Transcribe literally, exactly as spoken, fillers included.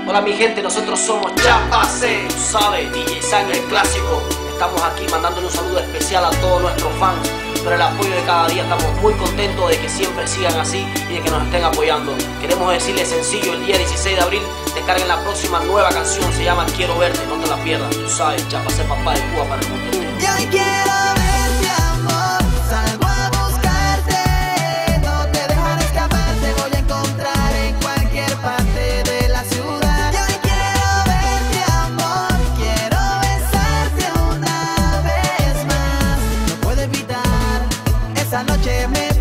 Hola mi gente, nosotros somos Chapase, tú sabes, D J Sangre, el clásico. Estamos aquí mandándole un saludo especial a todos nuestros fans por el apoyo de cada día. Estamos muy contentos de que siempre sigan así y de que nos estén apoyando. Queremos decirles sencillo, el día dieciséis de abril descarguen la próxima nueva canción, se llama Quiero Verte, no te la pierdas. Tú sabes, Chapase, papá de Cuba para el mundo entero. Yo quiero verte, amor, salgo a buscarte, no te dejaré escapar, te voy a encontrar en cualquier parte de la ciudad. Yo quiero verte, amor, quiero besarte una vez más, no puedo evitar, esa noche me